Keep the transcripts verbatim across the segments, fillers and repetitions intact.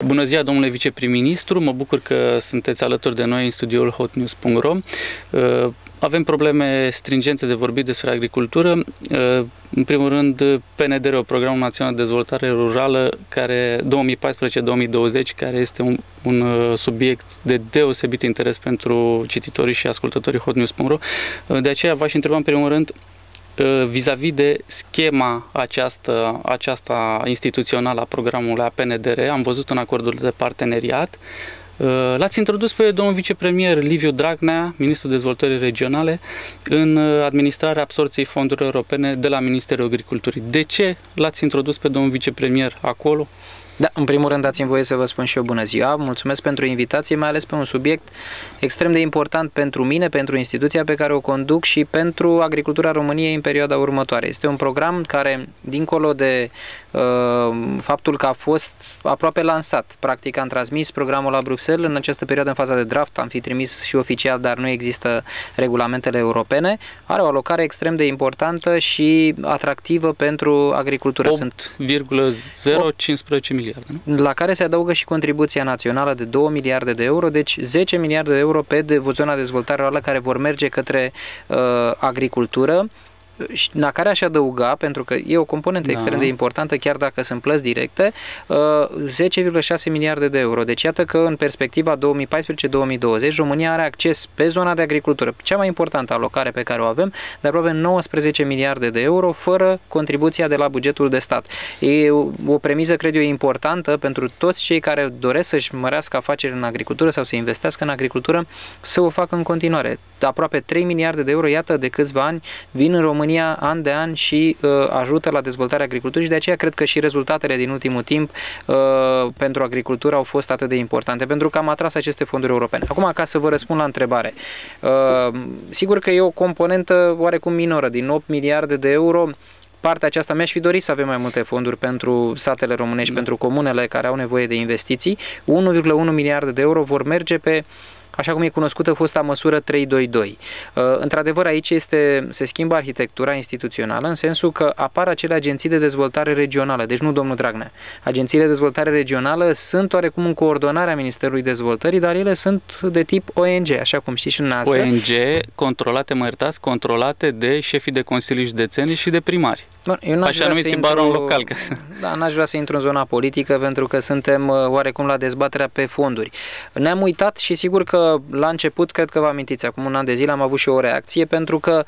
Bună ziua, domnule viceprim-ministru, mă bucur că sunteți alături de noi în studioul hot news punct ro. Avem probleme stringente de vorbit despre agricultură. În primul rând, P N D R, Programul Național de Dezvoltare Rurală, care două mii paisprezece două mii douăzeci, care este un, un subiect de deosebit interes pentru cititorii și ascultătorii hot news punct ro. De aceea v-aș întreba în primul rând, vis-a-vis de schema aceasta, aceasta instituțională a programului a P N D R, am văzut un acordul de parteneriat. L-ați introdus pe domnul vicepremier Liviu Dragnea, ministrul dezvoltării regionale, în administrarea absorției fondurilor europene de la Ministerul Agriculturii. De ce l-ați introdus pe domnul vicepremier acolo? Da, în primul rând dați-mi voie să vă spun și eu bună ziua, mulțumesc pentru invitație, mai ales pe un subiect extrem de important pentru mine, pentru instituția pe care o conduc și pentru agricultura României în perioada următoare. Este un program care, dincolo de uh, faptul că a fost aproape lansat, practic am transmis programul la Bruxelles în această perioadă în faza de draft, am fi trimis și oficial, dar nu există regulamentele europene, are o alocare extrem de importantă și atractivă pentru agricultură. opt virgulă zero cincisprezece miliarde. La care se adaugă și contribuția națională de două miliarde de euro, deci zece miliarde de euro pe de zona de dezvoltare rurală care vor merge către uh, agricultură, la care aș adăuga, pentru că e o componentă da. extrem de importantă, chiar dacă sunt plăți directe, zece virgulă șase miliarde de euro. Deci iată că în perspectiva două mii paisprezece două mii douăzeci, România are acces pe zona de agricultură, cea mai importantă alocare pe care o avem, de aproape nouăsprezece miliarde de euro, fără contribuția de la bugetul de stat. E o premiză, cred eu, importantă pentru toți cei care doresc să-și mărească afaceri în agricultură sau să investească în agricultură, să o facă în continuare. Aproape trei miliarde de euro, iată, de câțiva ani, vin în România an de an și uh, ajută la dezvoltarea agriculturii și de aceea cred că și rezultatele din ultimul timp uh, pentru agricultură au fost atât de importante, pentru că am atras aceste fonduri europene. Acum, ca să vă răspund la întrebare, uh, sigur că e o componentă oarecum minoră, din opt miliarde de euro, partea aceasta mi-aș fi dorit să avem mai multe fonduri pentru satele românești, mm. pentru comunele care au nevoie de investiții. unu virgulă unu miliarde de euro vor merge pe, așa cum e cunoscută fosta măsură trei doi doi. Uh, într-adevăr, aici este, se schimbă arhitectura instituțională în sensul că apar acele agenții de dezvoltare regională, deci nu domnul Dragnea. Agențiile de dezvoltare regională sunt oarecum în coordonarea Ministerului Dezvoltării, dar ele sunt de tip O N G, așa cum știți și dumneavoastră. O N G controlate, mă iertați, controlate de șefii de consilii județeni și de primari. Bun, eu așa numiți baron local. Că... Da, n-aș vrea să intru în zona politică pentru că suntem oarecum la dezbaterea pe fonduri. Ne-am uitat și sigur că la început, cred că vă amintiți, acum un an de zile am avut și o reacție pentru că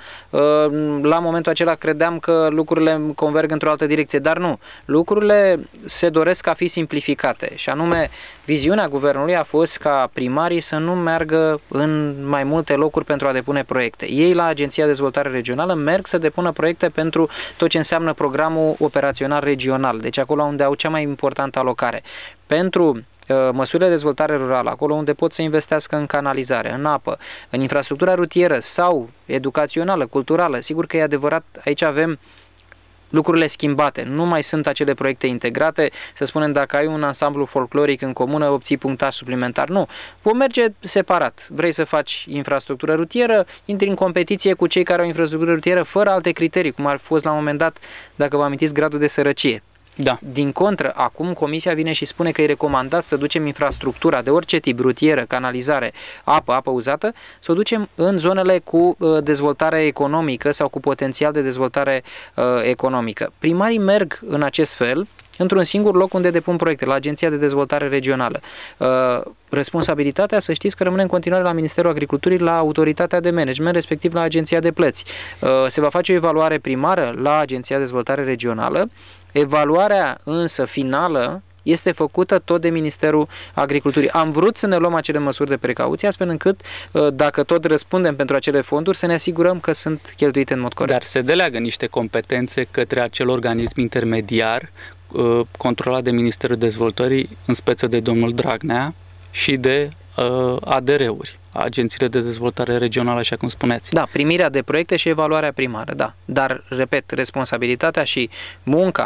la momentul acela credeam că lucrurile converg într-o altă direcție, dar nu. Lucrurile se doresc a fi simplificate și anume viziunea guvernului a fost ca primarii să nu meargă în mai multe locuri pentru a depune proiecte. Ei la Agenția de Dezvoltare Regională merg să depună proiecte pentru tot ce înseamnă programul operațional regional, deci acolo unde au cea mai importantă alocare. Pentru măsurile de dezvoltare rurală, acolo unde pot să investească în canalizare, în apă, în infrastructura rutieră sau educațională, culturală, sigur că e adevărat, aici avem lucrurile schimbate, nu mai sunt acele proiecte integrate, să spunem dacă ai un ansamblu folcloric în comună, obții punctaj suplimentar, nu, vom merge separat, vrei să faci infrastructură rutieră, intri în competiție cu cei care au infrastructură rutieră fără alte criterii, cum ar fost la un moment dat, dacă vă amintiți, gradul de sărăcie. Da. Din contră, acum Comisia vine și spune că e recomandat să ducem infrastructura de orice tip, rutieră, canalizare, apă, apă uzată, să o ducem în zonele cu uh, dezvoltare economică sau cu potențial de dezvoltare uh, economică. Primarii merg în acest fel într-un singur loc unde depun proiecte, la Agenția de Dezvoltare Regională. Uh, responsabilitatea, să știți că rămâne în continuare la Ministerul Agriculturii, la Autoritatea de Management, respectiv la Agenția de Plăți. Uh, se va face o evaluare primară la Agenția de Dezvoltare Regională. Evaluarea însă finală este făcută tot de Ministerul Agriculturii. Am vrut să ne luăm acele măsuri de precauție, astfel încât, dacă tot răspundem pentru acele fonduri, să ne asigurăm că sunt cheltuite în mod corect. Dar se deleagă niște competențe către acel organism intermediar controlat de Ministerul Dezvoltării, în speță de domnul Dragnea, și de A D R-uri, agențiile de dezvoltare regională, așa cum spuneați. Da, primirea de proiecte și evaluarea primară, da. Dar, repet, responsabilitatea și munca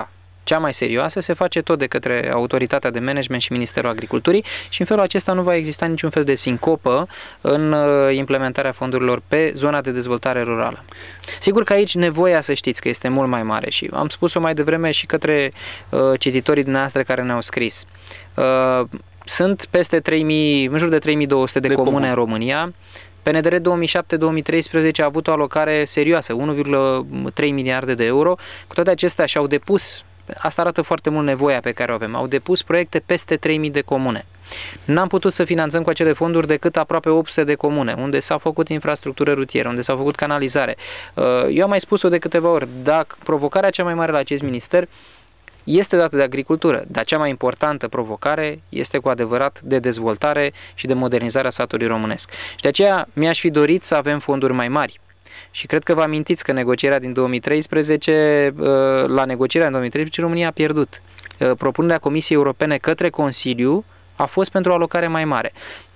cea mai serioasă, se face tot de către Autoritatea de Management și Ministerul Agriculturii și în felul acesta nu va exista niciun fel de sincopă în implementarea fondurilor pe zona de dezvoltare rurală. Sigur că aici nevoia, să știți, că este mult mai mare și am spus-o mai devreme și către uh, cititorii dumneavoastră care ne-au scris. Uh, sunt peste trei mii, în jur de trei mii două sute de, de comune comun în România. P N D R două mii șapte două mii treisprezece a avut o alocare serioasă, unu virgulă trei miliarde de euro. Cu toate acestea și-au depus, asta arată foarte mult nevoia pe care o avem, au depus proiecte peste trei mii de comune. N-am putut să finanțăm cu acele fonduri decât aproape opt sute de comune, unde s-a făcut infrastructură rutieră, unde s-a făcut canalizare. Eu am mai spus-o de câteva ori, dacă provocarea cea mai mare la acest minister este dată de agricultură, dar cea mai importantă provocare este cu adevărat de dezvoltare și de modernizarea satului românesc. Și de aceea mi-aș fi dorit să avem fonduri mai mari. Și cred că vă amintiți că negocierea din două mii treisprezece, la negocierea din două mii treisprezece, România a pierdut. Propunerea Comisiei Europene către Consiliu a fost pentru o alocare mai mare.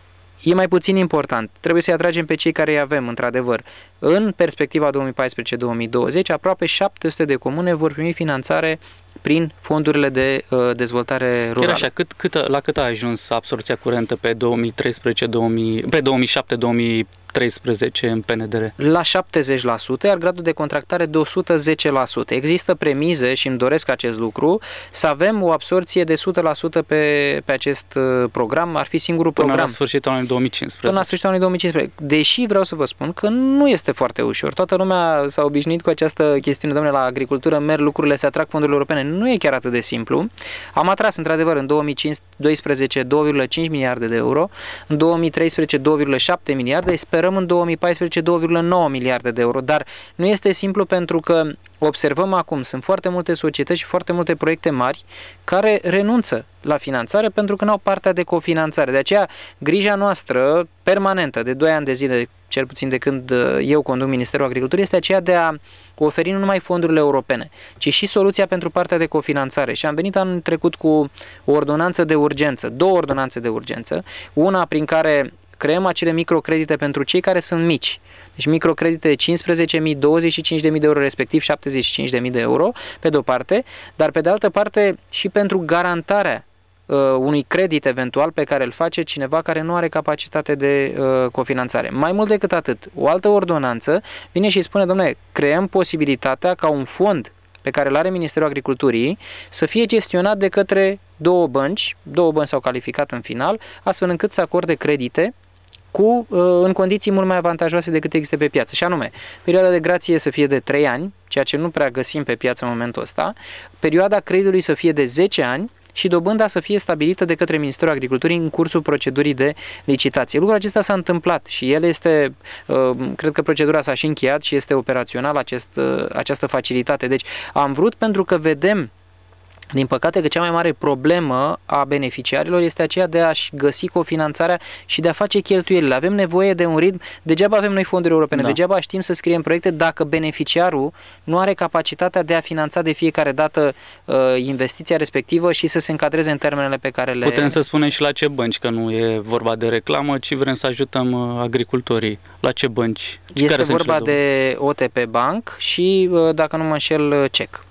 E mai puțin important. Trebuie să-i atragem pe cei care îi avem, într-adevăr. În perspectiva două mii paisprezece două mii douăzeci, aproape șapte sute de comune vor primi finanțare prin fondurile de uh, dezvoltare rurală. Chiar așa, cât, cât, la cât a ajuns absorbția curentă pe două mii treisprezece două mii, pe două mii șapte două mii treisprezece în P N D R? La șaptezeci la sută, iar gradul de contractare de o sută zece la sută. Există premize și îmi doresc acest lucru, să avem o absorție de o sută la sută pe, pe acest program, ar fi singurul Până program. Până la sfârșitul anului două mii cincisprezece. Până la sfârșitul anului două mii cincisprezece. Deși vreau să vă spun că nu este foarte ușor. Toată lumea s-a obișnuit cu această chestiune, domnule, la agricultură merg lucrurile, se atrag fondurile europene. Nu e chiar atât de simplu. Am atras, într-adevăr, în două mii doisprezece două virgulă cinci miliarde de euro, în două mii treisprezece doi virgulă șapte miliarde, sperăm în două mii paisprezece doi virgulă nouă miliarde de euro, dar nu este simplu pentru că observăm acum, sunt foarte multe societăți și foarte multe proiecte mari care renunță la finanțare pentru că nu au partea de cofinanțare. De aceea, grija noastră permanentă de doi ani de zile, cel puțin de când eu conduc Ministerul Agriculturii, este aceea de a oferi nu numai fondurile europene, ci și soluția pentru partea de cofinanțare. Și am venit anul trecut cu o ordonanță de urgență, două ordonanțe de urgență, una prin care creăm acele microcredite pentru cei care sunt mici. Deci microcredite de cincisprezece mii, douăzeci și cinci de mii de euro, respectiv șaptezeci și cinci de mii de euro, pe de o parte, dar pe de altă parte și pentru garantarea uh, unui credit eventual pe care îl face cineva care nu are capacitate de uh, cofinanțare. Mai mult decât atât, o altă ordonanță vine și spune, domnule, creăm posibilitatea ca un fond pe care îl are Ministerul Agriculturii să fie gestionat de către două bănci, două bănci s-au calificat în final, astfel încât să acorde credite cu, în condiții mult mai avantajoase decât există pe piață. Și anume, perioada de grație să fie de trei ani, ceea ce nu prea găsim pe piață în momentul ăsta, perioada creditului să fie de zece ani și dobânda să fie stabilită de către Ministerul Agriculturii în cursul procedurii de licitație. Lucrul acesta s-a întâmplat și el este, cred că procedura s-a și încheiat și este operațional acest, această facilitate. Deci am vrut pentru că vedem, din păcate, că cea mai mare problemă a beneficiarilor este aceea de a-și găsi cofinanțarea și de a face cheltuielile. Avem nevoie de un ritm, degeaba avem noi fonduri europene, da. Degeaba știm să scriem proiecte dacă beneficiarul nu are capacitatea de a finanța de fiecare dată uh, investiția respectivă și să se încadreze în termenele pe care le... Putem să spunem și la ce bănci, că nu e vorba de reclamă, ci vrem să ajutăm agricultorii. La ce bănci? Este care vorba de O T P Bank și, uh, dacă nu mă înșel, C E C.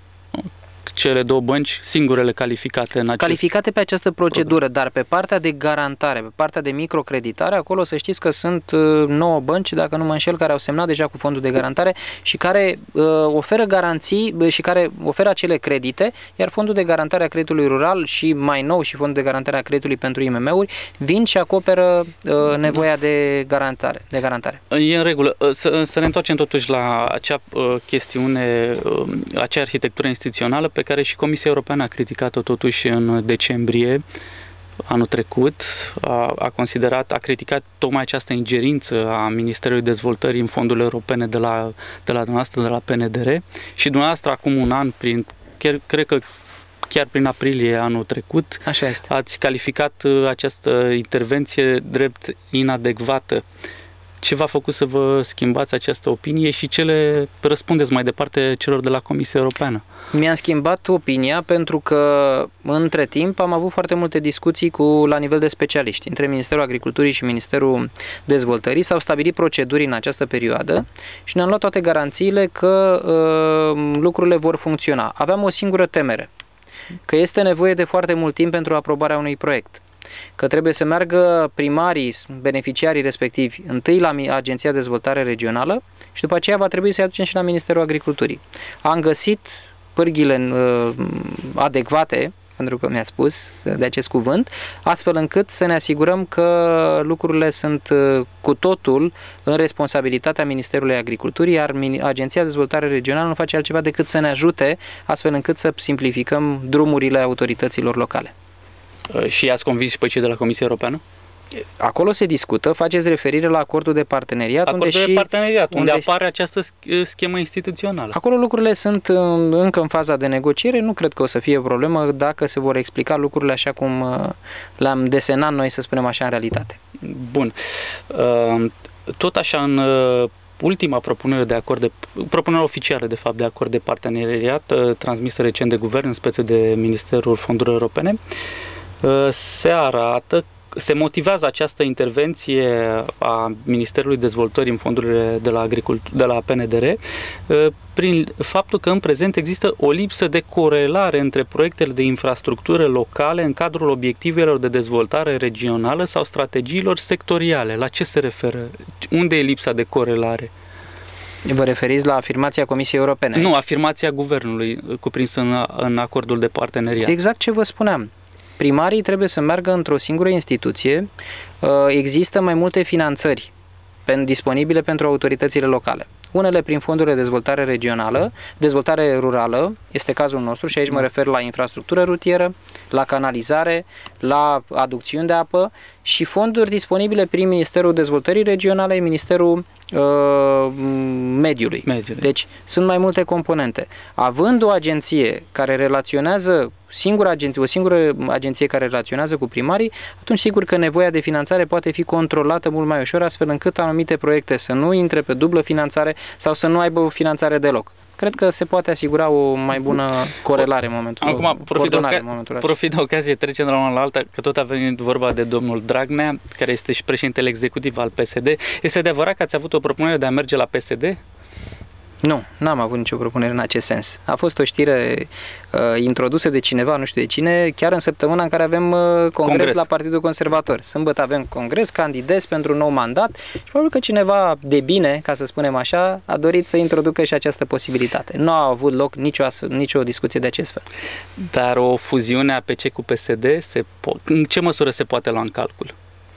Cele două bănci, singurele calificate în acest Calificate pe această procedură, program. Dar pe partea de garantare, pe partea de microcreditare, acolo să știți că sunt nouă bănci, dacă nu mă înșel, care au semnat deja cu fondul de garantare și care uh, oferă garanții și care oferă acele credite, iar fondul de garantare a creditului rural și mai nou și fondul de garantare a creditului pentru I M M-uri vin și acoperă uh, nevoia de garantare, de garantare. E în regulă. Să, să ne întoarcem totuși la acea uh, chestiune, uh, acea arhitectură instituțională pe care și Comisia Europeană a criticat-o totuși în decembrie anul trecut, a, a considerat, a criticat tocmai această ingerință a Ministerului Dezvoltării în fondurile europene de la, de la dumneavoastră, de la P N D R și dumneavoastră acum un an, prin, chiar, cred că chiar prin aprilie anul trecut, Așa este. Ați calificat această intervenție drept inadecvată. Ce v-a făcut să vă schimbați această opinie și ce le răspundeți mai departe celor de la Comisia Europeană? Mi-am schimbat opinia pentru că între timp am avut foarte multe discuții cu, la nivel de specialiști. Între Ministerul Agriculturii și Ministerul Dezvoltării s-au stabilit proceduri în această perioadă și ne-am luat toate garanțiile că uh, lucrurile vor funcționa. Aveam o singură temere. că este nevoie de foarte mult timp pentru aprobarea unui proiect, că trebuie să meargă primarii, beneficiarii respectivi, întâi la Agenția de Dezvoltare Regională și după aceea va trebui să-i aducem și la Ministerul Agriculturii. Am găsit pârghile uh, adecvate, pentru că mi-a spus de acest cuvânt, astfel încât să ne asigurăm că lucrurile sunt uh, cu totul în responsabilitatea Ministerului Agriculturii, iar Agenția de Dezvoltare Regională nu face altceva decât să ne ajute, astfel încât să simplificăm drumurile autorităților locale. Și i-ați convins și pe cei de la Comisia Europeană? Acolo se discută, faceți referire la acordul de parteneriat. Acordul unde de și, parteneriat, unde, unde apare această schemă instituțională. Acolo lucrurile sunt încă în faza de negociere, nu cred că o să fie o problemă dacă se vor explica lucrurile așa cum le-am desenat noi, să spunem așa, în realitate. Bun. Tot așa, în ultima propunere de acord, de, propunere oficială, de fapt, de acord de parteneriat, transmisă recent de guvern, în speță de Ministerul Fondurilor Europene, se arată, se motivează această intervenție a Ministerului Dezvoltării în fondurile de la, agricult- de la P N D R prin faptul că în prezent există o lipsă de corelare între proiectele de infrastructură locale în cadrul obiectivelor de dezvoltare regională sau strategiilor sectoriale. La ce se referă? Unde e lipsa de corelare? Vă referiți la afirmația Comisiei Europene? Nu, afirmația Guvernului cuprinsă în, în acordul de parteneriat. Exact ce vă spuneam. Primarii trebuie să meargă într-o singură instituție. Există mai multe finanțări disponibile pentru autoritățile locale. Unele prin fondurile de dezvoltare regională, dezvoltare rurală, este cazul nostru și aici mă refer la infrastructură rutieră, la canalizare, la aducțiuni de apă și fonduri disponibile prin Ministerul Dezvoltării Regionale, Ministerul uh, Mediului. Mediului. Deci sunt mai multe componente. Având o agenție care relaționează, singura agenție, o singură agenție care relaționează cu primarii, atunci sigur că nevoia de finanțare poate fi controlată mult mai ușor, astfel încât anumite proiecte să nu intre pe dublă finanțare sau să nu aibă o finanțare deloc. Cred că se poate asigura o mai bună corelare în momentul acum. Acum, profit de, oca- momentul profit de ocazie, trecem de la una la alta, că tot a venit vorba de domnul Dragnea, care este și președintele executiv al P S D. Este adevărat că ați avut o propunere de a merge la P S D? Nu, n-am avut nicio propunere în acest sens. A fost o știre uh, introdusă de cineva, nu știu de cine, chiar în săptămâna în care avem uh, congres, congres la Partidul Conservator. Sâmbătă avem congres, candidez pentru un nou mandat și probabil că cineva de bine, ca să spunem așa, a dorit să introducă și această posibilitate. Nu a avut loc nicio, nicio discuție de acest fel. Dar o fuziune a P C cu P S D, se po- în ce măsură se poate lua în calcul?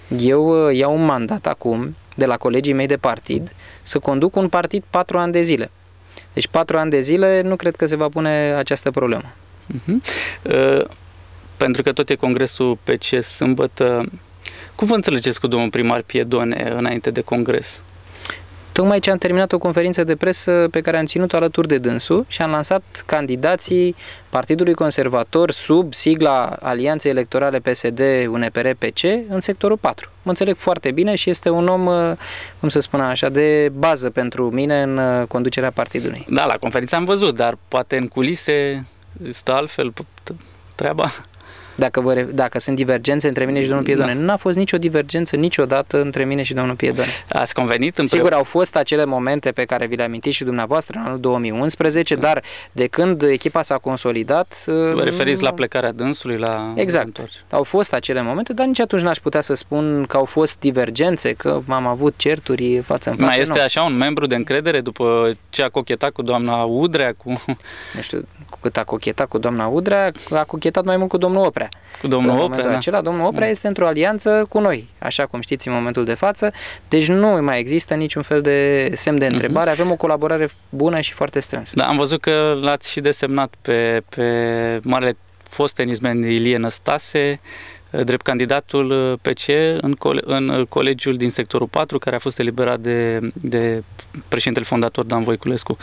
Eu uh, iau un mandat acum de la colegii mei de partid să conduc un partid patru ani de zile. Deci patru ani de zile nu cred că se va pune această problemă. Uh-huh. Uh, pentru că tot e congresul P C sâmbătă, cum vă înțelegeți cu domnul primar Piedone înainte de congres? Tocmai ce am terminat o conferință de presă pe care am ținut-o alături de dânsul și am lansat candidații Partidului Conservator sub sigla Alianței Electorale P S D-U N P R P C în sectorul patru. Mă înțeleg foarte bine și este un om, cum să spun așa, de bază pentru mine în conducerea partidului. Da, la conferință am văzut, dar poate în culise stă altfel treaba. Dacă, vă, dacă sunt divergențe între mine și domnul Piedone. Da. Nu a fost nicio divergență niciodată între mine și domnul Piedone. Ați convenit împreună? Sigur, au fost acele momente pe care vi le amintiți și dumneavoastră în anul două mii unsprezece, dar de când echipa s-a consolidat... Vă referiți la plecarea dânsului? La... Exact. Au fost acele momente, dar nici atunci n-aș putea să spun că au fost divergențe, că am avut certuri față în față. Mai este nu. Așa un membru de încredere după ce a cochetat cu doamna Udrea? Cu... Nu știu, cu cât a cochetat cu doamna Udrea, a cochetat mai mult cu domnul Oprea. Cu domnul Oprea, da. Acela, domnul Oprea este într-o alianță cu noi, așa cum știți în momentul de față, deci nu mai există niciun fel de semn de întrebare, avem o colaborare bună și foarte strânsă. Da, am văzut că l-ați și desemnat pe, pe marele fost tenismen Ilie Năstase, drept candidatul P C în, cole, în colegiul din sectorul patru, care a fost eliberat de, de președintele fondator Dan Voiculescu.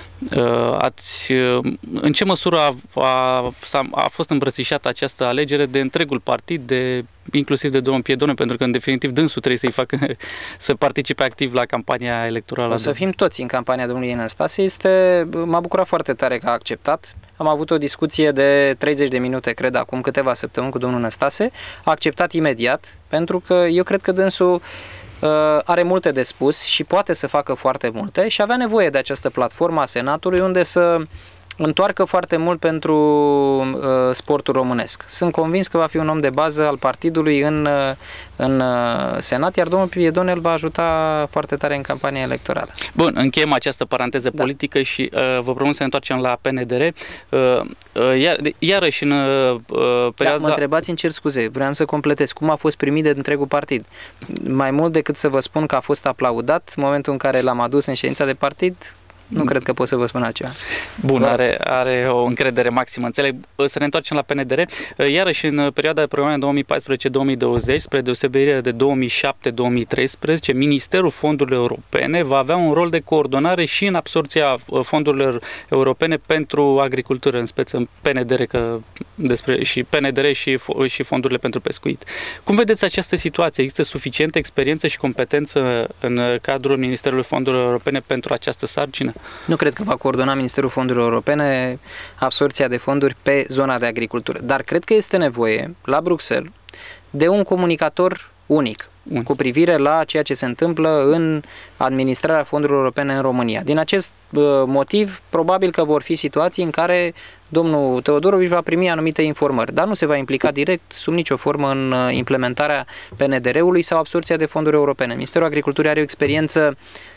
Ați, în ce măsură a, a, a fost îmbrățișată această alegere de întregul partid, de, inclusiv de domnul Piedone, pentru că în definitiv dânsul trebuie să-i facă să participe activ la campania electorală? O să fim toți în campania domnului Năstase. Este, m-a bucurat foarte tare că a acceptat. Am avut o discuție de treizeci de minute, cred, acum câteva săptămâni cu domnul Năstase. A acceptat imediat, pentru că eu cred că dânsul are multe de spus și poate să facă foarte multe și avea nevoie de această platformă a Senatului unde să întoarcă foarte mult pentru uh, sportul românesc. Sunt convins că va fi un om de bază al partidului în, uh, în uh, Senat, iar domnul Piedone îl va ajuta foarte tare în campania electorală. Bun, încheiem această paranteză da. politică și uh, vă propun să ne întoarcem la P N D R. Uh, uh, iar, iarăși în uh, perioada... Da, mă întrebați, îmi cer scuze, vreau să completez. Cum a fost primit de întregul partid? Mai mult decât să vă spun că a fost aplaudat, în momentul în care l-am adus în ședința de partid, nu cred că pot să vă spun altceva. Bun, are, are o încredere maximă. Înțeleg. Să ne întoarcem la P N D R. Iarăși, în perioada de programare două mii paisprezece două mii douăzeci, spre deosebire de două mii șapte două mii treisprezece, Ministerul Fondurilor Europene va avea un rol de coordonare și în absorbția fondurilor europene pentru agricultură, în speță P N D R, că despre, și P N D R și, și fondurile pentru pescuit. Cum vedeți această situație? Există suficientă experiență și competență în cadrul Ministerului Fondurilor Europene pentru această sarcină? Nu cred că va coordona Ministerul Fondurilor Europene absorpția de fonduri pe zona de agricultură, dar cred că este nevoie la Bruxelles de un comunicator unic mm. cu privire la ceea ce se întâmplă în administrarea fondurilor europene în România. Din acest uh, motiv, probabil că vor fi situații în care domnul Teodorovici va primi anumite informări, dar nu se va implica direct sub nicio formă în implementarea P N D R-ului sau absorpția de fonduri europene. Ministerul Agriculturii are o experiență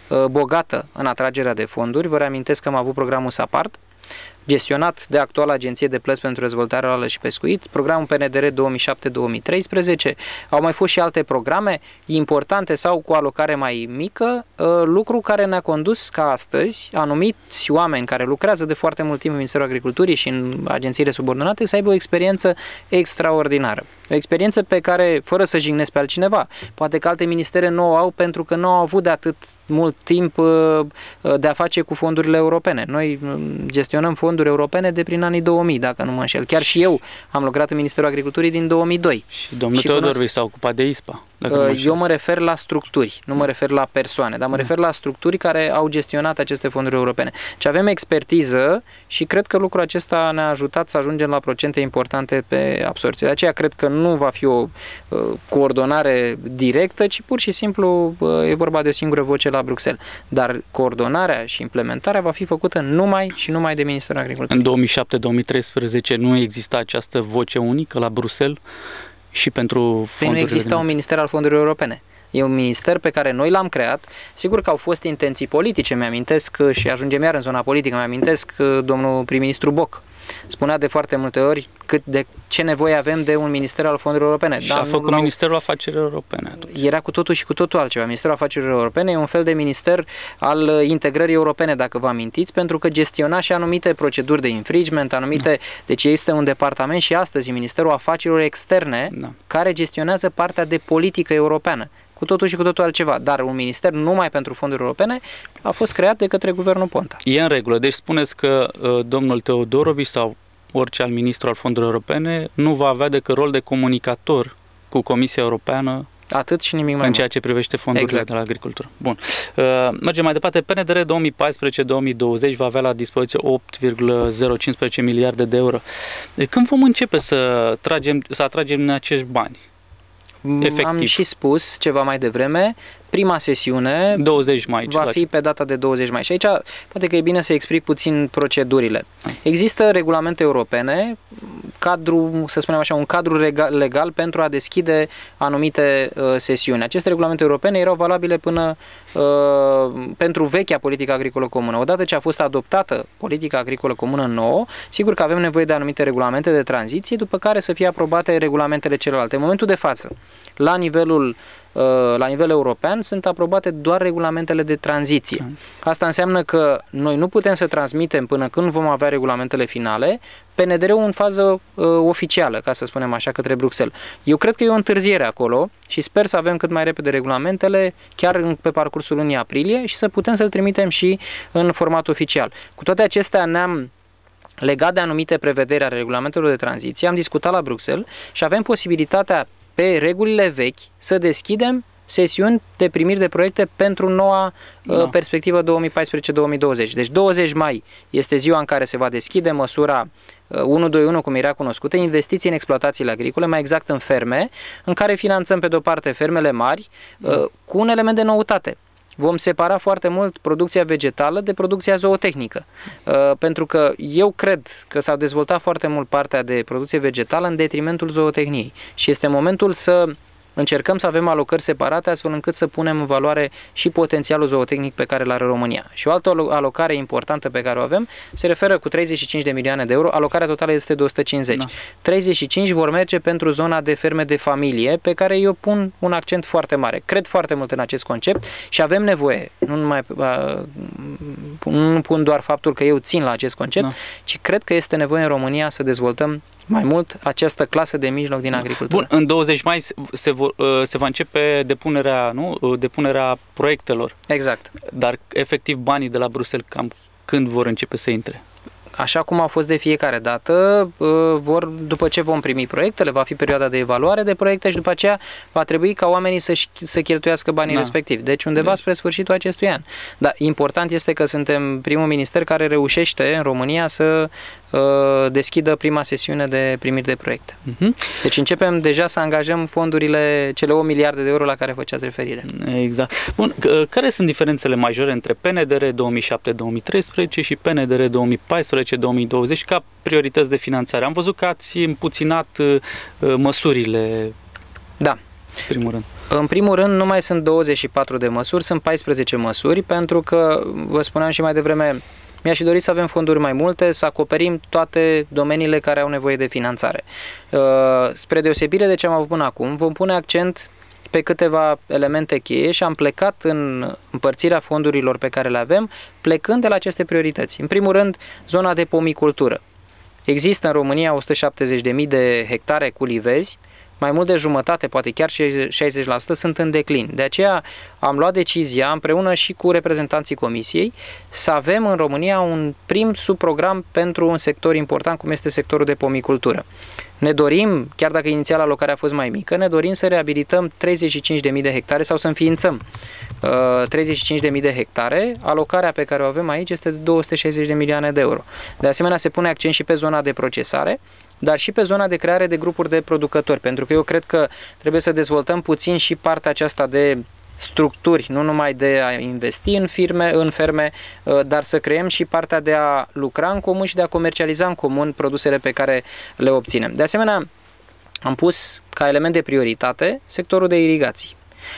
bogată în atragerea de fonduri. Vă reamintesc că am avut programul SAPARD, gestionat de actuala Agenție de Plăți pentru Dezvoltare Rurală și Pescuit, programul P N D R două mii șapte două mii treisprezece, au mai fost și alte programe importante sau cu alocare mai mică, lucru care ne-a condus ca astăzi anumiți oameni care lucrează de foarte mult timp în Ministerul Agriculturii și în agențiile subordonate să aibă o experiență extraordinară. O experiență pe care, fără să jignesc pe altcineva, poate că alte ministere nu o au pentru că nu au avut de atât mult timp de a face cu fondurile europene. Noi gestionăm fonduri europene de prin anii două mii, dacă nu mă înșel. Chiar și eu am lucrat în Ministerul Agriculturii din două mii doi. Și domnul Teodorovici s-a ocupat de I S P A. Mă eu mă refer la structuri, nu mă refer la persoane, dar mă refer la structuri care au gestionat aceste fonduri europene. Și avem expertiză și cred că lucrul acesta ne-a ajutat să ajungem la procente importante pe absorție. De aceea cred că nu va fi o uh, coordonare directă, ci pur și simplu uh, e vorba de o singură voce la Bruxelles. Dar coordonarea și implementarea va fi făcută numai și numai de Ministerul Agriculturii. În două mii șapte două mii treisprezece nu exista această voce unică la Bruxelles? Și pentru păi nu exista un minister al fondurilor europene. E un minister pe care noi l-am creat. Sigur că au fost intenții politice, mi-amintesc, și ajungem iar în zona politică, mi-amintesc domnul prim-ministru Boc spunea de foarte multe ori cât de ce nevoie avem de un minister al fondurilor europene. Și dar a făcut Ministerul Afacerilor Europene atunci. Era cu totul și cu totul altceva. Ministerul Afacerilor Europene e un fel de minister al integrării europene, dacă vă amintiți, pentru că gestiona și anumite proceduri de infringement, anumite... Da. Deci este un departament și astăzi, Ministerul Afacerilor Externe, da. care gestionează partea de politică europeană. Cu totul și cu totul altceva. Dar un minister numai pentru fonduri europene a fost creat de către guvernul Ponta. E în regulă. Deci spuneți că uh, domnul Teodorovici sau orice alt ministru al fondurilor europene nu va avea decât rol de comunicator cu Comisia Europeană. Atât și nimic mai în ceea ce privește fondurile exact. de la agricultură. Bun. Uh, mergem mai departe. P N D R două mii paisprezece două mii douăzeci va avea la dispoziție opt virgulă zero cinci cinci miliarde de euro. De când vom începe să, tragem, să atragem în acești bani? Efectiv. Am și spus ceva mai devreme, prima sesiune douăzeci mai, va fi pe data de douăzeci mai. Și aici poate că e bine să explic puțin procedurile. Există regulamente europene, cadru, să spunem așa, un cadru legal pentru a deschide anumite uh, sesiuni. Aceste regulamente europene erau valabile până uh, pentru vechea politică agricolă comună. Odată ce a fost adoptată politica agricolă comună nouă, sigur că avem nevoie de anumite regulamente de tranziție, după care să fie aprobate regulamentele celelalte. În momentul de față, la nivelul la nivel european sunt aprobate doar regulamentele de tranziție. Asta înseamnă că noi nu putem să transmitem până când vom avea regulamentele finale P N D R-ul în fază uh, oficială, ca să spunem așa, către Bruxelles. Eu cred că e o întârziere acolo și sper să avem cât mai repede regulamentele, chiar în, pe parcursul lunii aprilie, și să putem să-l trimitem și în format oficial. Cu toate acestea ne-am legat de anumite prevederi ale regulamentelor de tranziție, am discutat la Bruxelles și avem posibilitatea pe regulile vechi să deschidem sesiuni de primiri de proiecte pentru noua no. uh, perspectivă două mii paisprezece două mii douăzeci. Deci douăzeci mai este ziua în care se va deschide măsura uh, unu doi unu, cum era cunoscută, investiții în exploatațiile agricole, mai exact în ferme, în care finanțăm pe de-o parte fermele mari uh, cu un element de noutate. vom separa foarte mult producția vegetală de producția zootehnică. Uh, pentru că eu cred că s-au dezvoltat foarte mult partea de producție vegetală în detrimentul zootehniei și este momentul să încercăm să avem alocări separate astfel încât să punem în valoare și potențialul zootehnic pe care îl are România. Și o altă alocare importantă pe care o avem se referă cu treizeci și cinci de milioane de euro, alocarea totală este de o sută cincizeci. Da. treizeci și cinci vor merge pentru zona de ferme de familie, pe care eu pun un accent foarte mare. Cred foarte mult în acest concept și avem nevoie, nu, numai, nu pun doar faptul că eu țin la acest concept, da. ci cred că este nevoie în România să dezvoltăm mai mult această clasă de mijloc din agricultură. Bun, în douăzeci mai se, vor, se va începe depunerea, nu? depunerea proiectelor. Exact. Dar efectiv banii de la Bruxelles cam când vor începe să intre? Așa cum a fost de fiecare dată, vor, după ce vom primi proiectele, va fi perioada de evaluare de proiecte și după aceea va trebui ca oamenii să, să cheltuiască banii da. respectivi. Deci undeva deci. spre sfârșitul acestui an. Dar important este că suntem primul minister care reușește în România să uh, deschidă prima sesiune de primiri de proiecte. Uh-huh. Deci începem deja să angajăm fondurile, cele o miliarde de euro la care făceați referire. Exact. Bun, care sunt diferențele majore între P N D R două mii șapte două mii treisprezece și P N D R două mii paisprezece două mii douăzeci ca priorități de finanțare? Am văzut că ați împuținat uh, măsurile. Da. În primul rând. În primul rând, nu mai sunt douăzeci și patru de măsuri, sunt paisprezece măsuri, pentru că, vă spuneam și mai devreme, mi-aș fi dorit să avem fonduri mai multe, să acoperim toate domeniile care au nevoie de finanțare. Uh, spre deosebire de ce am avut până acum, vom pune accent pe câteva elemente cheie și am plecat în împărțirea fondurilor pe care le avem, plecând de la aceste priorități. În primul rând, zona de pomicultură. Există în România o sută șaptezeci de mii de hectare cu livezi, mai mult de jumătate, poate chiar șaizeci la sută sunt în declin. De aceea am luat decizia, împreună și cu reprezentanții Comisiei, să avem în România un prim subprogram pentru un sector important, cum este sectorul de pomicultură. Ne dorim, chiar dacă inițial alocarea a fost mai mică, ne dorim să reabilităm treizeci și cinci de mii de hectare sau să înființăm uh, treizeci și cinci de mii de hectare. Alocarea pe care o avem aici este de două sute șaizeci de milioane de euro. De asemenea, se pune accent și pe zona de procesare, dar și pe zona de creare de grupuri de producători, pentru că eu cred că trebuie să dezvoltăm puțin și partea aceasta de structuri, nu numai de a investi în firme, în ferme, dar să creăm și partea de a lucra în comun și de a comercializa în comun produsele pe care le obținem. De asemenea, am pus ca element de prioritate sectorul de irigații.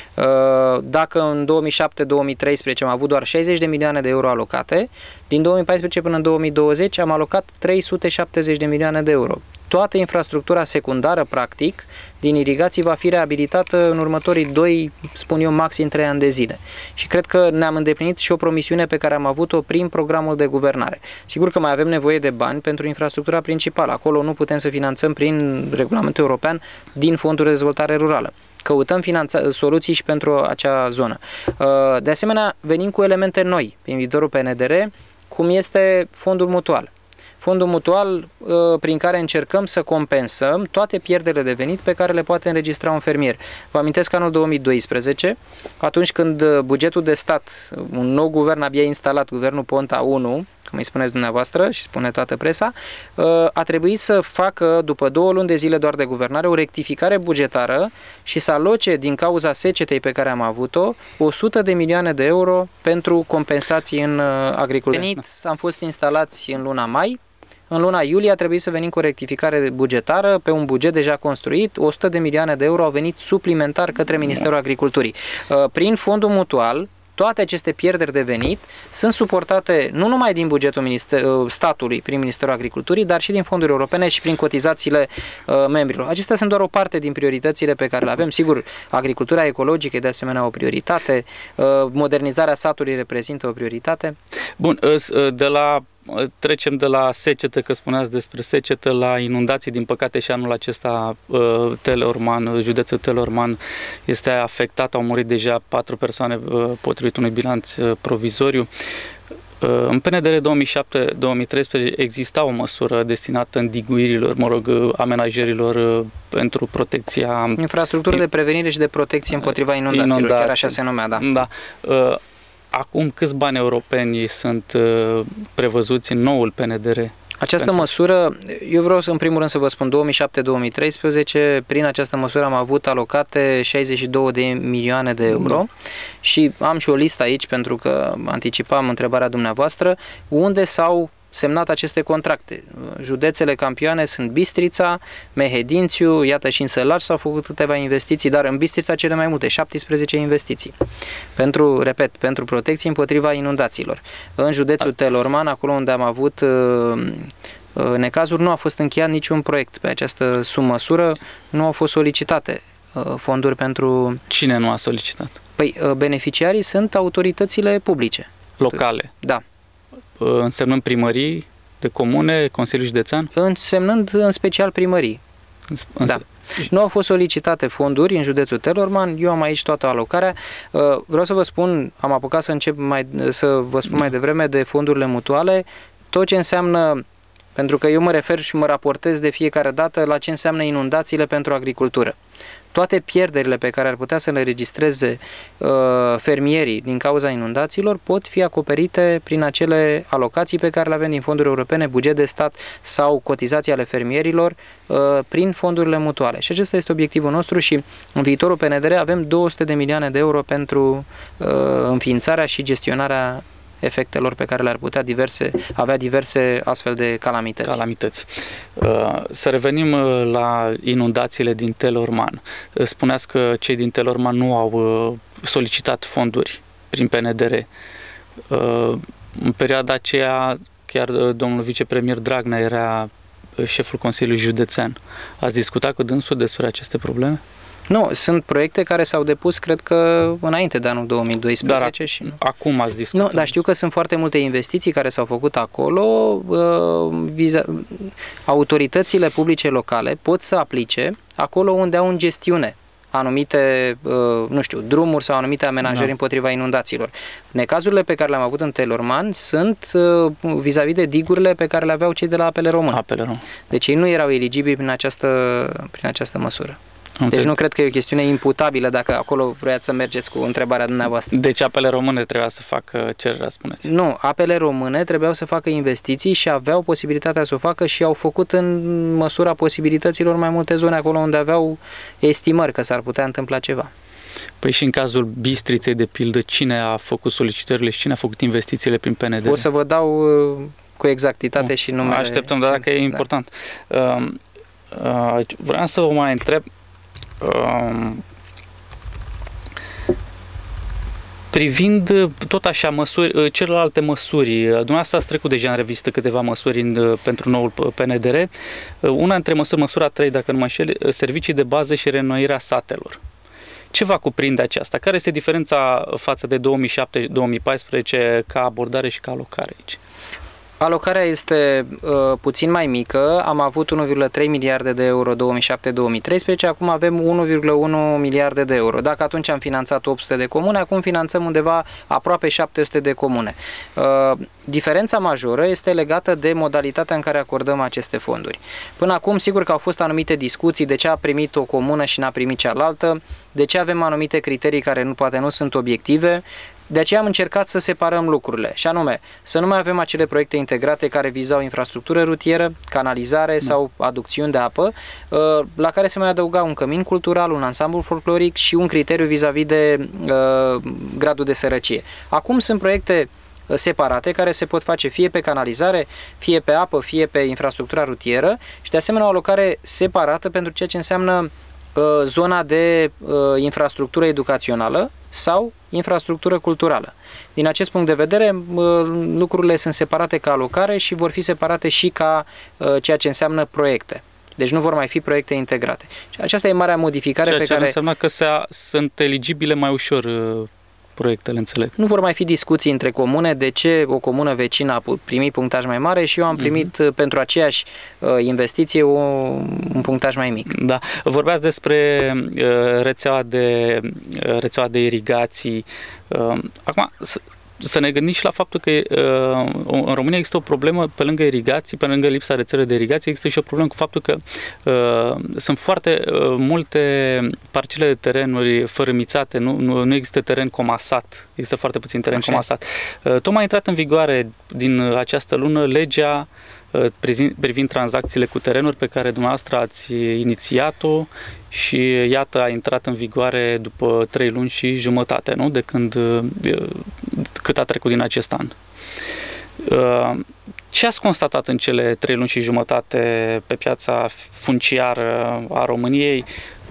Dacă în două mii șapte două mii treisprezece am avut doar șaizeci de milioane de euro alocate, din două mii paisprezece până în două mii douăzeci am alocat trei sute șaptezeci de milioane de euro. Toată infrastructura secundară, practic, din irigații va fi reabilitată în următorii doi, spun eu, maxim trei ani de zile. Și cred că ne-am îndeplinit și o promisiune pe care am avut-o prin programul de guvernare. Sigur că mai avem nevoie de bani pentru infrastructura principală. Acolo nu putem să finanțăm prin regulamentul european din Fondul de Dezvoltare Rurală. Căutăm finanța- soluții și pentru acea zonă. De asemenea, venim cu elemente noi în viitorul P N D R, cum este fondul mutual. Fondul mutual prin care încercăm să compensăm toate pierderile de venit pe care le poate înregistra un fermier. Vă amintesc anul două mii doisprezece, atunci când bugetul de stat, un nou guvern abia instalat, guvernul Ponta unu, cum îi spuneți dumneavoastră și spune toată presa, a trebuit să facă, după două luni de zile doar de guvernare, o rectificare bugetară și să aloce, din cauza secetei pe care am avut-o, o sută de milioane de euro pentru compensații în agricultură. Am fost instalați în luna mai. În luna iulie a trebuit să venim cu o rectificare bugetară pe un buget deja construit. o sută de milioane de euro au venit suplimentar către Ministerul Agriculturii. Prin fondul mutual, toate aceste pierderi de venit sunt suportate nu numai din bugetul minister, statului prin Ministerul Agriculturii, dar și din fonduri europene și prin cotizațiile uh, membrilor. Acestea sunt doar o parte din prioritățile pe care le avem. Sigur, agricultura ecologică e de asemenea o prioritate, uh, modernizarea satului reprezintă o prioritate. Bun, de la trecem de la secetă, că spuneați despre secetă, la inundații. Din păcate și anul acesta Teleorman, județul Teleorman este afectat, au murit deja patru persoane potrivit unui bilanț provizoriu. În P N D R două mii șapte două mii treisprezece exista o măsură destinată îndiguirilor, mă rog, amenajărilor pentru protecția... Infrastructură de prevenire și de protecție împotriva inundațiilor, inundații. Chiar așa se numea, da. Da. Acum câți bani europeni sunt prevăzuți în noul P N D R? Această pentru... măsură, eu vreau să în primul rând să vă spun, două mii șapte două mii treisprezece, prin această măsură am avut alocate șaizeci și două de milioane de euro da. Și am și o listă aici pentru că anticipam întrebarea dumneavoastră, unde s-au semnat aceste contracte. Județele campioane sunt Bistrița, Mehedințiu, iată și în Sălaci s-au făcut câteva investiții, dar în Bistrița cele mai multe, șaptesprezece investiții. Pentru, repet, pentru protecție împotriva inundațiilor. În județul Telorman, acolo unde am avut uh, necazuri, nu a fost încheiat niciun proiect pe această submăsură, nu au fost solicitate uh, fonduri pentru... Cine nu a solicitat? Păi, uh, beneficiarii sunt autoritățile publice. Locale? Da. Însemnând primării de comune, Consiliul Județean? Însemnând în special primării. Da. Nu au fost solicitate fonduri în județul Telorman, eu am aici toată alocarea. Vreau să vă spun, am apucat să încep mai, să vă spun mai devreme de fondurile mutuale, tot ce înseamnă, pentru că eu mă refer și mă raportez de fiecare dată la ce înseamnă inundațiile pentru agricultură. Toate pierderile pe care ar putea să le registreze uh, fermierii din cauza inundațiilor pot fi acoperite prin acele alocații pe care le avem din fonduri europene, buget de stat sau cotizații ale fermierilor uh, prin fondurile mutuale. Și acesta este obiectivul nostru și în viitorul P N D R avem două sute de milioane de euro pentru uh, înființarea și gestionarea efectelor pe care le-ar putea diverse, avea diverse astfel de calamități. Calamități. Să revenim la inundațiile din Telorman. Spuneați că cei din Telorman nu au solicitat fonduri prin P N D R. În perioada aceea, chiar domnul vicepremier Dragnea era șeful Consiliului Județean. Ați discutat cu dânsul despre aceste probleme? Nu, sunt proiecte care s-au depus, cred că, înainte de anul două mii doisprezece. Dar și nu. Acum ați discutat? Nu, dar știu că sunt foarte multe investiții care s-au făcut acolo. Uh, autoritățile publice locale pot să aplice acolo unde au în gestiune anumite, uh, nu știu, drumuri sau anumite amenajări da. împotriva inundațiilor. Necazurile pe care le-am avut în Telorman sunt uh, vis-a-vis de digurile pe care le aveau cei de la Apele Române. Apele Române. Deci ei nu erau eligibili prin această, prin această măsură. Deci nu cred că e o chestiune imputabilă dacă acolo vreați să mergeți cu întrebarea dumneavoastră. Deci Apele Române trebuia să facă cererea, spuneți? Nu, Apele Române trebuiau să facă investiții și aveau posibilitatea să o facă și au făcut în măsura posibilităților mai multe zone acolo unde aveau estimări că s-ar putea întâmpla ceva. Păi și în cazul Bistriței, de pildă, cine a făcut solicitările și cine a făcut investițiile prin P N D R? O să vă dau cu exactitate și numele. Așteptăm, dar dacă e important. Da. Uh, uh, vreau să vă mai întreb, Um, privind tot așa măsuri, celelalte măsuri, dumneavoastră ați trecut deja în revistă câteva măsuri în, pentru noul P N D R. Una dintre măsuri, măsura trei, dacă nu mă înșel, servicii de bază și reînnoirea satelor. Ce va cuprinde aceasta? Care este diferența față de două mii șapte două mii paisprezece ca abordare și ca alocare aici? Alocarea este uh, puțin mai mică, am avut unu virgulă trei miliarde de euro două mii șapte două mii treisprezece, acum avem unu virgulă unu miliarde de euro. Dacă atunci am finanțat opt sute de comune, acum finanțăm undeva aproape șapte sute de comune. Uh, diferența majoră este legată de modalitatea în care acordăm aceste fonduri. Până acum, sigur că au fost anumite discuții de ce a primit o comună și n-a primit cealaltă, de ce avem anumite criterii care nu, poate nu sunt obiective. De aceea am încercat să separăm lucrurile, și anume să nu mai avem acele proiecte integrate care vizau infrastructură rutieră, canalizare da. sau aducțiuni de apă, la care se mai adăuga un cămin cultural, un ansamblu folcloric și un criteriu vis-a-vis de uh, gradul de sărăcie. Acum sunt proiecte separate care se pot face fie pe canalizare, fie pe apă, fie pe infrastructura rutieră și de asemenea o alocare separată pentru ceea ce înseamnă zona de uh, infrastructură educațională sau infrastructură culturală. Din acest punct de vedere, uh, lucrurile sunt separate ca alocare și vor fi separate și ca uh, ceea ce înseamnă proiecte. Deci nu vor mai fi proiecte integrate. Și aceasta e marea modificare ceea pe ce care... înseamnă că se a, sunt eligibile mai ușor uh, proiectele, înțeleg. Nu vor mai fi discuții între comune de ce o comună vecină a primit punctaj mai mare și eu am primit uh-huh. pentru aceeași uh, investiție o, un punctaj mai mic. Da. Vorbeați despre uh, rețeaua de, uh, rețeaua de irigații. Uh, acum, să ne gândim și la faptul că uh, în România există o problemă pe lângă irigații, pe lângă lipsa rețelei de irigații, există și o problemă cu faptul că uh, sunt foarte uh, multe parcele de terenuri fărâmițate, nu, nu, nu există teren comasat, există foarte puțin teren Așa. comasat. Uh, tocmai a intrat în vigoare din această lună legea privind tranzacțiile cu terenuri pe care dumneavoastră ați inițiat-o și iată a intrat în vigoare după trei luni și jumătate, nu? De când, cât a trecut din acest an. Ce ați constatat în cele trei luni și jumătate pe piața funciară a României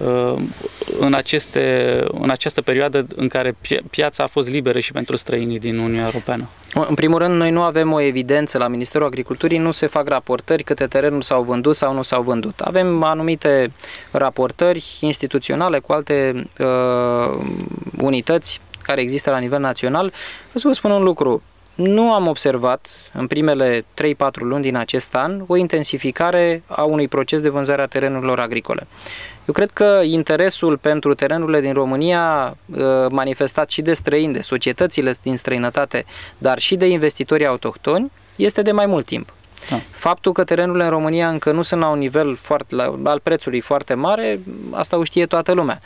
în, aceste, în această perioadă în care piața a fost liberă și pentru străinii din Uniunea Europeană? În primul rând, noi nu avem o evidență la Ministerul Agriculturii, nu se fac raportări câte terenuri s-au vândut sau nu s-au vândut. Avem anumite raportări instituționale cu alte uh, unități care există la nivel național. Vreau să vă spun un lucru. Nu am observat în primele trei patru luni din acest an o intensificare a unui proces de vânzare a terenurilor agricole. Eu cred că interesul pentru terenurile din România, manifestat și de străini, de societățile din străinătate, dar și de investitorii autohtoni, este de mai mult timp. Da. Faptul că terenurile în România încă nu sunt la un nivel foarte, la, al prețului foarte mare, asta o știe toată lumea.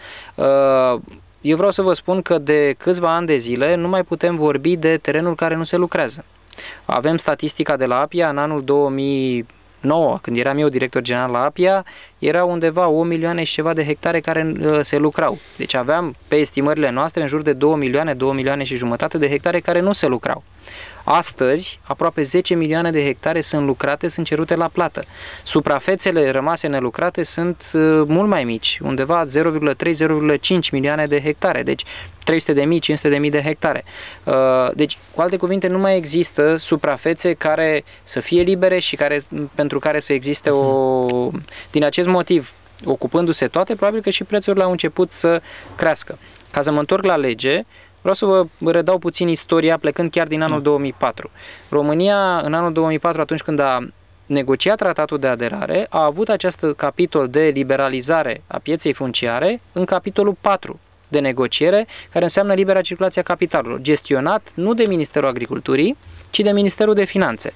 Eu vreau să vă spun că de câțiva ani de zile nu mai putem vorbi de terenuri care nu se lucrează. Avem statistica de la APIA în anul două mii nouă, când eram eu director general la APIA, era undeva o milioane și ceva de hectare care uh, se lucrau. Deci aveam pe estimările noastre în jur de două milioane, două milioane și jumătate de hectare care nu se lucrau. Astăzi, aproape zece milioane de hectare sunt lucrate, sunt cerute la plată. Suprafețele rămase nelucrate sunt uh, mult mai mici, undeva zero virgulă trei - zero virgulă cinci milioane de hectare, deci trei sute de mii - cinci sute de mii de hectare. Uh, deci, cu alte cuvinte, nu mai există suprafețe care să fie libere și care, pentru care să existe o... Din acest motiv, ocupându-se toate, probabil că și prețurile au început să crească. Ca să mă întorc la lege, vreau să vă redau puțin istoria, plecând chiar din anul două mii patru. România, în anul două mii patru, atunci când a negociat tratatul de aderare, a avut acest capitol de liberalizare a pieței funciare în capitolul patru de negociere, care înseamnă libera circulație a capitalurilor, gestionat nu de Ministerul Agriculturii, ci de Ministerul de Finanțe.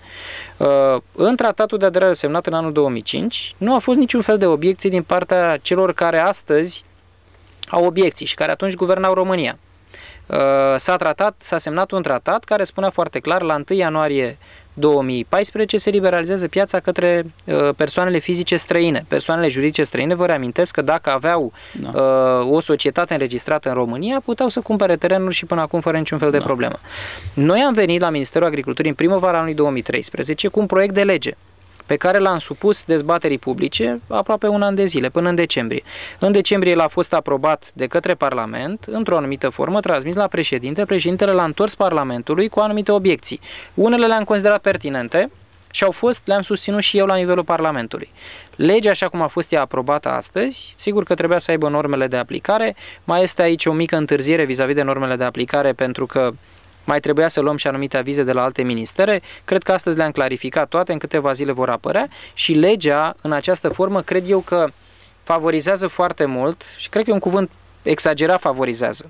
În tratatul de aderare semnat în anul două mii cinci, nu a fost niciun fel de obiecții din partea celor care astăzi au obiecții și care atunci guvernau România. S-a tratat, s-a semnat un tratat care spunea foarte clar, la întâi ianuarie două mii paisprezece se liberalizează piața către uh, persoanele fizice străine. Persoanele juridice străine, vă reamintesc că dacă aveau da. uh, o societate înregistrată în România, puteau să cumpere terenuri și până acum fără niciun fel de da. problemă. Noi am venit la Ministerul Agriculturii în primăvara anului două mii treisprezece cu un proiect de lege pe care l-am supus dezbaterii publice aproape un an de zile, până în decembrie. În decembrie l-a fost aprobat de către Parlament, într-o anumită formă, transmis la președinte. Președintele l-a întors Parlamentului cu anumite obiecții. Unele le-am considerat pertinente și au fost, le-am susținut și eu la nivelul Parlamentului. Legea, așa cum a fost ea aprobată astăzi, sigur că trebuia să aibă normele de aplicare. Mai este aici o mică întârziere vis-a-vis de normele de aplicare, pentru că mai trebuia să luăm și anumite avize de la alte ministere. Cred că astăzi le-am clarificat toate, în câteva zile vor apărea și legea, în această formă, cred eu că favorizează foarte mult și cred că e un cuvânt exagerat, favorizează.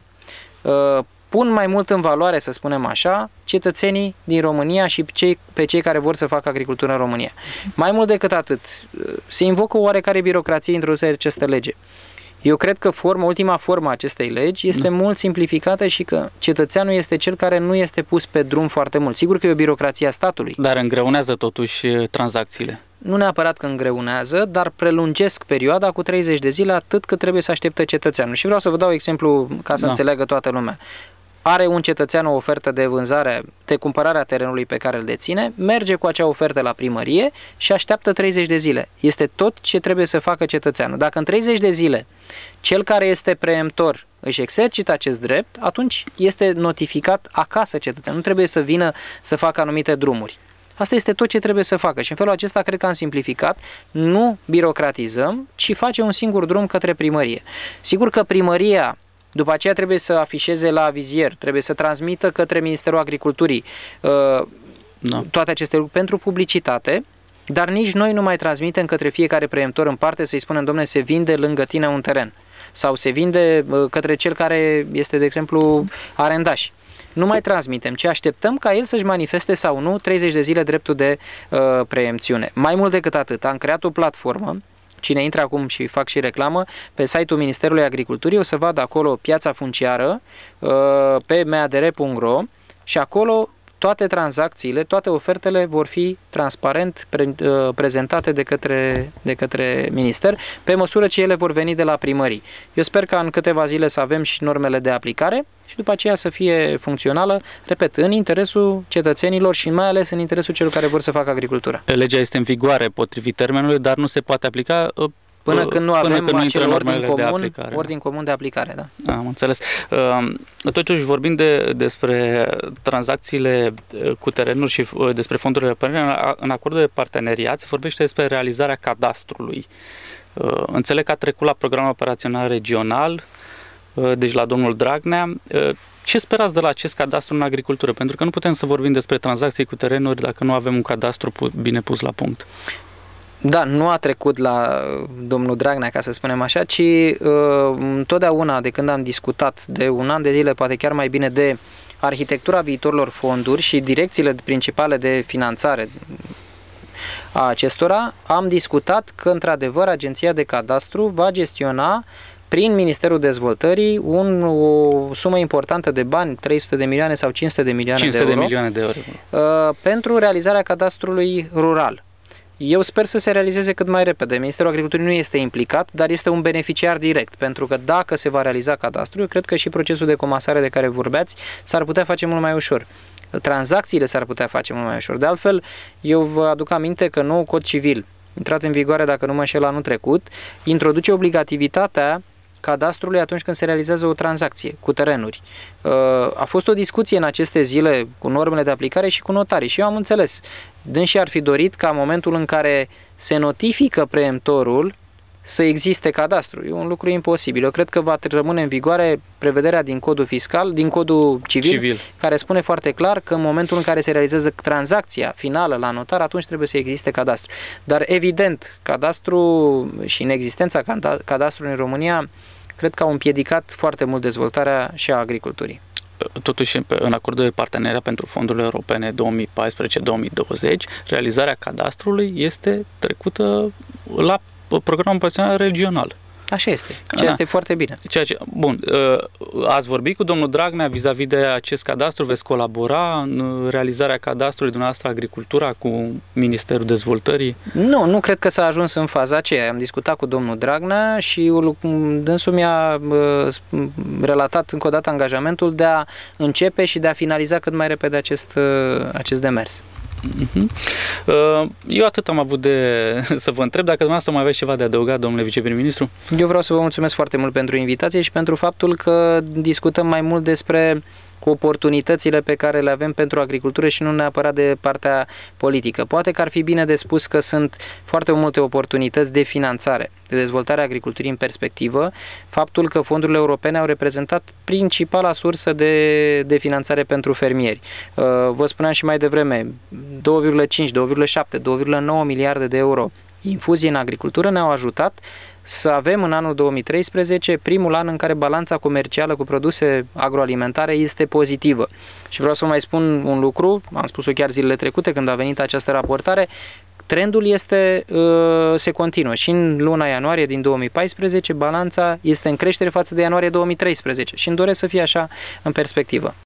Pun mai mult în valoare, să spunem așa, cetățenii din România și cei, pe cei care vor să facă agricultură în România. Mai mult decât atât, se invocă o oarecare birocrație introdusă de această lege. Eu cred că forma, ultima formă a acestei legi este da. mult simplificată și că cetățeanul este cel care nu este pus pe drum foarte mult. Sigur că e o birocrație a statului. Dar îngreunează totuși tranzacțiile. Nu neapărat că îngreunează, dar prelungesc perioada cu treizeci de zile atât cât trebuie să aștepte cetățeanul. Și vreau să vă dau exemplu ca să da. înțeleagă toată lumea. Are un cetățean o ofertă de vânzare, de cumpărare a terenului pe care îl deține, merge cu acea ofertă la primărie și așteaptă treizeci de zile. Este tot ce trebuie să facă cetățeanul. Dacă în treizeci de zile cel care este preemptor își exercită acest drept, atunci este notificat acasă cetățeanul. Nu trebuie să vină să facă anumite drumuri. Asta este tot ce trebuie să facă și în felul acesta cred că am simplificat, nu birocratizăm, ci face un singur drum către primărie. Sigur că primăria după aceea trebuie să afișeze la vizier, trebuie să transmită către Ministerul Agriculturii uh, no. toate aceste lucruri pentru publicitate, dar nici noi nu mai transmitem către fiecare preemptor în parte să-i spunem, domnule, se vinde lângă tine un teren sau se vinde uh, către cel care este, de exemplu, arendaș. Nu mai transmitem, ci așteptăm ca el să-și manifeste sau nu treizeci de zile dreptul de uh, preempțiune. Mai mult decât atât, am creat o platformă. Cine intră acum și fac și reclamă, pe site-ul Ministerului Agriculturii o să vadă acolo piața funciară pe m a d r punct r o și acolo toate tranzacțiile, toate ofertele vor fi transparent pre, prezentate de către, de către minister, pe măsură ce ele vor veni de la primării. Eu sper ca în câteva zile să avem și normele de aplicare și după aceea să fie funcțională, repet, în interesul cetățenilor și mai ales în interesul celor care vor să facă agricultură. Legea este în vigoare potrivit termenului, dar nu se poate aplica Până când nu avem până când acel ordin comun, de ordin comun de aplicare. Da. Am înțeles. Totuși, vorbind de, despre tranzacțiile cu terenuri și despre fondurile europene, în acordul de parteneriat se vorbește despre realizarea cadastrului. Înțeleg că a trecut la programul operațional regional, deci la domnul Dragnea. Ce sperați de la acest cadastru în agricultură? Pentru că nu putem să vorbim despre tranzacții cu terenuri dacă nu avem un cadastru bine pus la punct. Da, nu a trecut la domnul Dragnea, ca să spunem așa, ci uh, întotdeauna de când am discutat de un an de zile, poate chiar mai bine, de arhitectura viitorilor fonduri și direcțiile principale de finanțare a acestora, am discutat că, într-adevăr, Agenția de Cadastru va gestiona prin Ministerul Dezvoltării un, o sumă importantă de bani, trei sute de milioane sau cinci sute de milioane cinci sute de euro, de milioane de euro. Uh, pentru realizarea cadastrului rural. Eu sper să se realizeze cât mai repede. Ministerul Agriculturii nu este implicat, dar este un beneficiar direct, pentru că dacă se va realiza cadastrul, eu cred că și procesul de comasare de care vorbeați s-ar putea face mult mai ușor. Tranzacțiile s-ar putea face mult mai ușor. De altfel, eu vă aduc aminte că nou cod civil, intrat în vigoare, dacă nu mă înșel, anul trecut, introduce obligativitatea cadastrului atunci când se realizează o tranzacție cu terenuri. A fost o discuție în aceste zile cu normele de aplicare și cu notarii și eu am înțeles. Dânsii ar fi dorit ca în momentul în care se notifică preemptorul să existe cadastru. E un lucru imposibil. Eu cred că va rămâne în vigoare prevederea din codul fiscal, din codul civil, civil, care spune foarte clar că în momentul în care se realizează tranzacția finală la notar, atunci trebuie să existe cadastru. Dar evident, cadastru și inexistența cadastrului în România cred că au împiedicat foarte mult dezvoltarea și a agriculturii. Totuși, în acordul de parteneriat pentru fondurile europene două mii paisprezece două mii douăzeci, realizarea cadastrului este trecută la programul operațional regional. Așa este. Ceea este foarte bine. Ceea ce, bun, ați vorbit cu domnul Dragnea vis-a-vis de acest cadastru? Veți colabora în realizarea cadastrului dumneavoastră agricultura cu Ministerul Dezvoltării? Nu, nu cred că s-a ajuns în faza aceea. Am discutat cu domnul Dragnea și dânsul mi-a relatat încă o dată angajamentul de a începe și de a finaliza cât mai repede acest, acest demers. Eu atât am avut de să vă întreb. Dacă dumneavoastră mai aveți ceva de adăugat, domnule viceprim-ministru? Eu vreau să vă mulțumesc foarte mult pentru invitație și pentru faptul că discutăm mai mult despre oportunitățile pe care le avem pentru agricultură și nu neapărat de partea politică. Poate că ar fi bine de spus că sunt foarte multe oportunități de finanțare, de dezvoltare a agriculturii în perspectivă. Faptul că fondurile europene au reprezentat principala sursă de, de finanțare pentru fermieri. Vă spuneam și mai devreme, două virgulă cinci, două virgulă șapte, două virgulă nouă miliarde de euro infuzii în agricultură ne-au ajutat să avem în anul două mii treisprezece primul an în care balanța comercială cu produse agroalimentare este pozitivă. Și vreau să mai spun un lucru, am spus-o chiar zilele trecute când a venit această raportare, trendul este, se continuă și în luna ianuarie din două mii paisprezece balanța este în creștere față de ianuarie două mii treisprezece și îmi doresc să fie așa în perspectivă.